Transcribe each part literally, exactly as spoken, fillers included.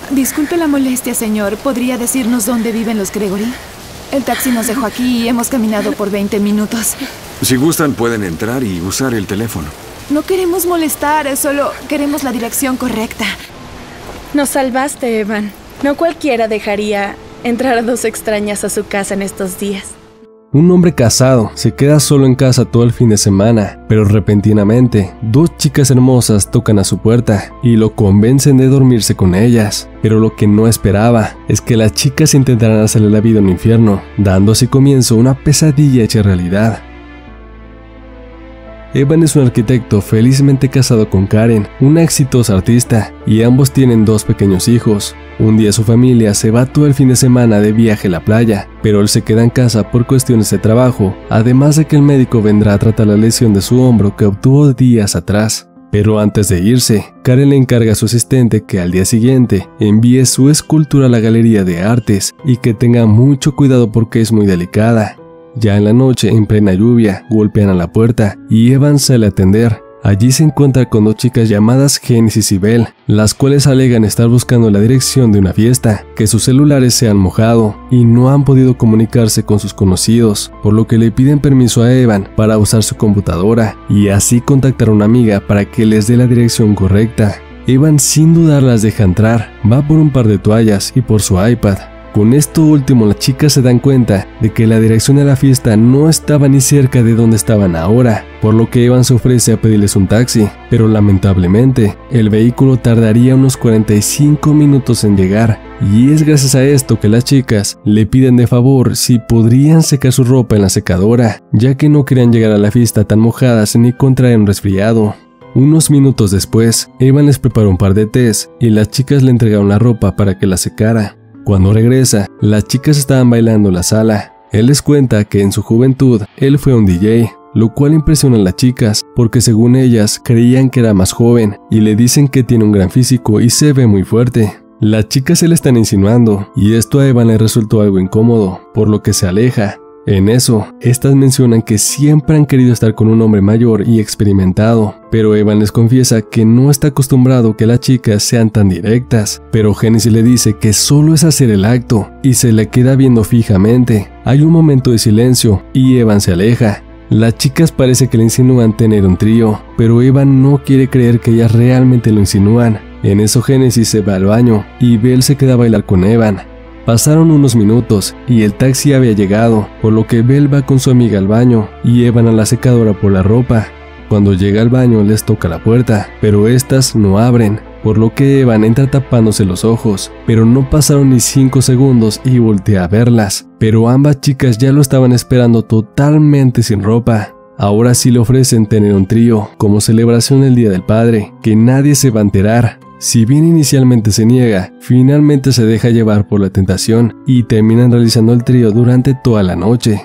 Disculpe la molestia, señor. ¿Podría decirnos dónde viven los Gregory? El taxi nos dejó aquí y hemos caminado por veinte minutos. Si gustan, pueden entrar y usar el teléfono. No queremos molestar, solo queremos la dirección correcta. Nos salvaste, Evan. No cualquiera dejaría entrar a dos extrañas a su casa en estos días. Un hombre casado se queda solo en casa todo el fin de semana, pero repentinamente, dos chicas hermosas tocan a su puerta y lo convencen de dormirse con ellas. Pero lo que no esperaba es que las chicas intentaran hacerle la vida a un infierno, dando así comienzo a una pesadilla hecha realidad. Evan es un arquitecto felizmente casado con Karen, una exitosa artista, y ambos tienen dos pequeños hijos. Un día su familia se va todo el fin de semana de viaje a la playa, pero él se queda en casa por cuestiones de trabajo, además de que el médico vendrá a tratar la lesión de su hombro que obtuvo días atrás. Pero antes de irse, Karen le encarga a su asistente que al día siguiente envíe su escultura a la galería de artes y que tenga mucho cuidado porque es muy delicada. Ya en la noche, en plena lluvia, golpean a la puerta y Evan sale a atender. Allí se encuentra con dos chicas llamadas Génesis y Belle, las cuales alegan estar buscando la dirección de una fiesta, que sus celulares se han mojado y no han podido comunicarse con sus conocidos, por lo que le piden permiso a Evan para usar su computadora y así contactar a una amiga para que les dé la dirección correcta. Evan sin dudar las deja entrar, va por un par de toallas y por su iPad. Con esto último, las chicas se dan cuenta de que la dirección de la fiesta no estaba ni cerca de donde estaban ahora, por lo que Evan se ofrece a pedirles un taxi, pero lamentablemente, el vehículo tardaría unos cuarenta y cinco minutos en llegar, y es gracias a esto que las chicas le piden de favor si podrían secar su ropa en la secadora, ya que no querían llegar a la fiesta tan mojadas ni contraer un resfriado. Unos minutos después, Evan les preparó un par de tés y las chicas le entregaron la ropa para que la secara. Cuando regresa, las chicas estaban bailando en la sala. Él les cuenta que en su juventud él fue un D J, lo cual impresiona a las chicas porque según ellas creían que era más joven y le dicen que tiene un gran físico y se ve muy fuerte. Las chicas se le están insinuando y esto a Evan le resultó algo incómodo, por lo que se aleja. En eso, estas mencionan que siempre han querido estar con un hombre mayor y experimentado, pero Evan les confiesa que no está acostumbrado que las chicas sean tan directas, pero Génesis le dice que solo es hacer el acto y se le queda viendo fijamente. Hay un momento de silencio y Evan se aleja. Las chicas parece que le insinúan tener un trío, pero Evan no quiere creer que ellas realmente lo insinúan. En eso Génesis se va al baño y Belle se queda a bailar con Evan. Pasaron unos minutos y el taxi había llegado, por lo que Belle va con su amiga al baño y Evan a la secadora por la ropa. Cuando llega al baño les toca la puerta, pero estas no abren, por lo que Evan entra tapándose los ojos, pero no pasaron ni cinco segundos y voltea a verlas, pero ambas chicas ya lo estaban esperando totalmente sin ropa. Ahora sí le ofrecen tener un trío, como celebración del Día del Padre, que nadie se va a enterar. Si bien inicialmente se niega, finalmente se deja llevar por la tentación y terminan realizando el trío durante toda la noche.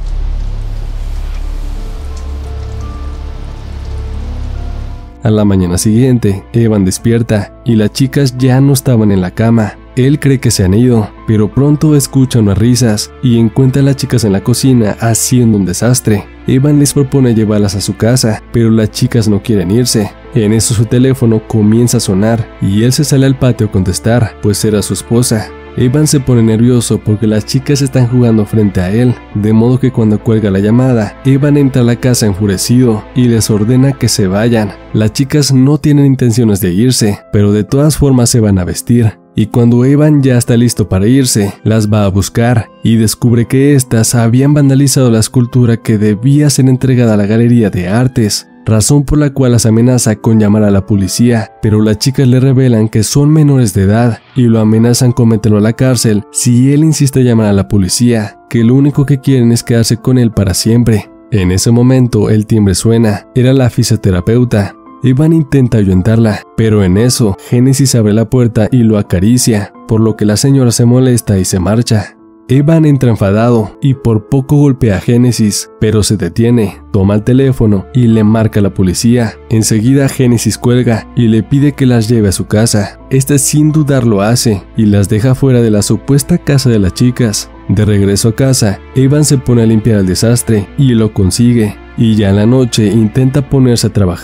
A la mañana siguiente, Evan despierta y las chicas ya no estaban en la cama. Él cree que se han ido, pero pronto escucha unas risas y encuentra a las chicas en la cocina haciendo un desastre. Evan les propone llevarlas a su casa, pero las chicas no quieren irse. En eso su teléfono comienza a sonar y él se sale al patio a contestar, pues era su esposa. Evan se pone nervioso porque las chicas están jugando frente a él, de modo que cuando cuelga la llamada, Evan entra a la casa enfurecido y les ordena que se vayan. Las chicas no tienen intenciones de irse, pero de todas formas se van a vestir. Y cuando Evan ya está listo para irse, las va a buscar y descubre que éstas habían vandalizado la escultura que debía ser entregada a la galería de artes, razón por la cual las amenaza con llamar a la policía, pero las chicas le revelan que son menores de edad y lo amenazan con meterlo a la cárcel si él insiste en llamar a la policía, que lo único que quieren es quedarse con él para siempre. En ese momento el timbre suena, era la fisioterapeuta. Evan intenta ahuyentarla, pero en eso, Génesis abre la puerta y lo acaricia, por lo que la señora se molesta y se marcha. Evan entra enfadado y por poco golpea a Génesis, pero se detiene, toma el teléfono y le marca a la policía. Enseguida Génesis cuelga y le pide que las lleve a su casa. Esta sin dudar lo hace y las deja fuera de la supuesta casa de las chicas. De regreso a casa, Evan se pone a limpiar el desastre y lo consigue. Y ya en la noche intenta ponerse a trabajar,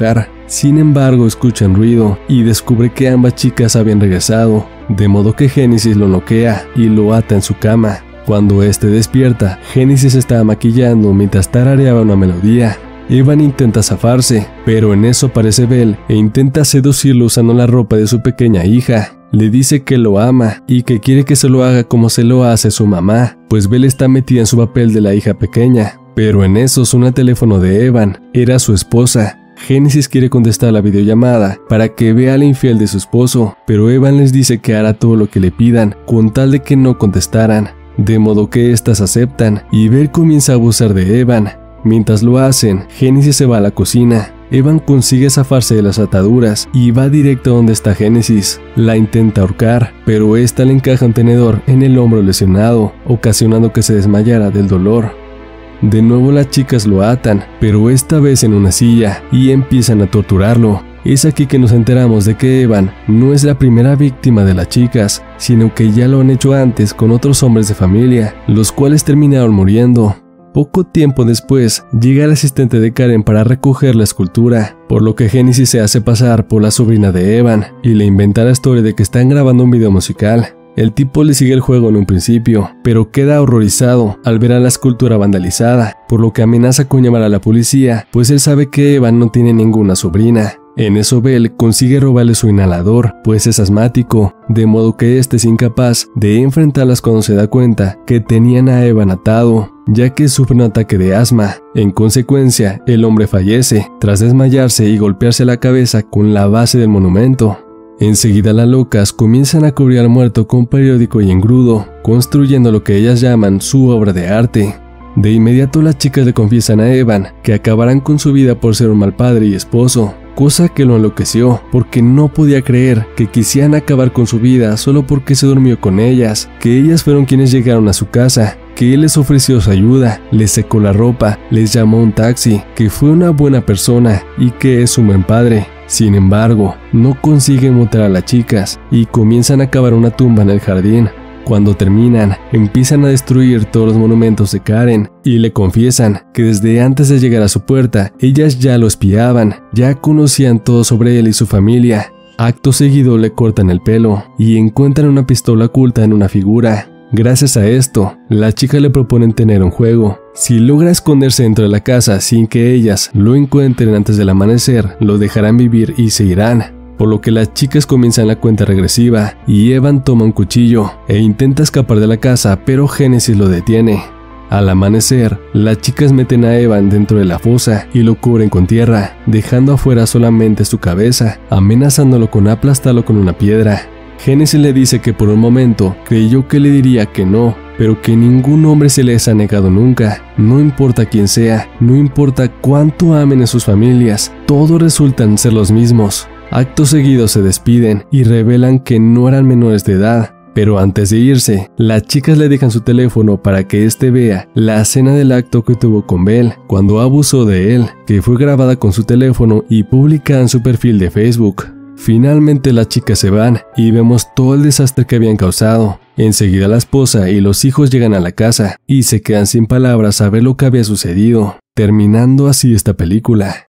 Sin embargo, escuchan ruido y descubre que ambas chicas habían regresado, de modo que Génesis lo noquea y lo ata en su cama. Cuando este despierta, Génesis estaba maquillando mientras tarareaba una melodía. Evan intenta zafarse, pero en eso aparece Belle e intenta seducirlo usando la ropa de su pequeña hija. Le dice que lo ama y que quiere que se lo haga como se lo hace su mamá, pues Belle está metida en su papel de la hija pequeña. Pero en eso suena el teléfono de Evan, era su esposa. Génesis quiere contestar la videollamada para que vea al infiel de su esposo, pero Evan les dice que hará todo lo que le pidan con tal de que no contestaran, de modo que éstas aceptan y Belle comienza a abusar de Evan. Mientras lo hacen, Génesis se va a la cocina. Evan consigue zafarse de las ataduras y va directo a donde está Génesis. La intenta ahorcar, pero esta le encaja un tenedor en el hombro lesionado, ocasionando que se desmayara del dolor. De nuevo las chicas lo atan, pero esta vez en una silla, y empiezan a torturarlo. Es aquí que nos enteramos de que Evan no es la primera víctima de las chicas, sino que ya lo han hecho antes con otros hombres de familia, los cuales terminaron muriendo. Poco tiempo después, llega el asistente de Karen para recoger la escultura, por lo que Génesis se hace pasar por la sobrina de Evan y le inventa la historia de que están grabando un video musical. El tipo le sigue el juego en un principio, pero queda horrorizado al ver a la escultura vandalizada, por lo que amenaza con llamar a la policía, pues él sabe que Evan no tiene ninguna sobrina. En eso Belle consigue robarle su inhalador, pues es asmático, de modo que este es incapaz de enfrentarlas cuando se da cuenta que tenían a Evan atado, ya que sufre un ataque de asma. En consecuencia, el hombre fallece, tras desmayarse y golpearse la cabeza con la base del monumento. Enseguida las locas comienzan a cubrir al muerto con periódico y engrudo, construyendo lo que ellas llaman su obra de arte. De inmediato las chicas le confiesan a Evan que acabarán con su vida por ser un mal padre y esposo, cosa que lo enloqueció porque no podía creer que quisieran acabar con su vida solo porque se durmió con ellas, que ellas fueron quienes llegaron a su casa, que él les ofreció su ayuda, les secó la ropa, les llamó un taxi, que fue una buena persona y que es un buen padre. Sin embargo, no consiguen matar a las chicas y comienzan a cavar una tumba en el jardín. Cuando terminan, empiezan a destruir todos los monumentos de Karen y le confiesan que desde antes de llegar a su puerta, ellas ya lo espiaban, ya conocían todo sobre él y su familia. Acto seguido le cortan el pelo y encuentran una pistola oculta en una figura. Gracias a esto, las chicas le proponen tener un juego. Si logra esconderse dentro de la casa sin que ellas lo encuentren antes del amanecer, lo dejarán vivir y se irán. Por lo que las chicas comienzan la cuenta regresiva y Evan toma un cuchillo e intenta escapar de la casa, pero Génesis lo detiene. Al amanecer, las chicas meten a Evan dentro de la fosa y lo cubren con tierra, dejando afuera solamente su cabeza, amenazándolo con aplastarlo con una piedra. Génesis le dice que por un momento creyó que le diría que no, pero que ningún hombre se les ha negado nunca, no importa quién sea, no importa cuánto amen a sus familias, todos resultan ser los mismos. Acto seguido se despiden y revelan que no eran menores de edad, pero antes de irse, las chicas le dejan su teléfono para que éste vea la escena del acto que tuvo con Belle cuando abusó de él, que fue grabada con su teléfono y publicada en su perfil de Facebook. Finalmente las chicas se van y vemos todo el desastre que habían causado. Enseguida la esposa y los hijos llegan a la casa y se quedan sin palabras a ver lo que había sucedido, terminando así esta película.